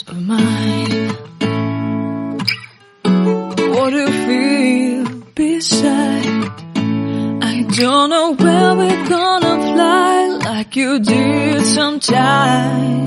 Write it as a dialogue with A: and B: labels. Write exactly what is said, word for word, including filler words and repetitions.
A: of mine. What do you feel beside? I don't know where we're gonna fly like you did sometimes.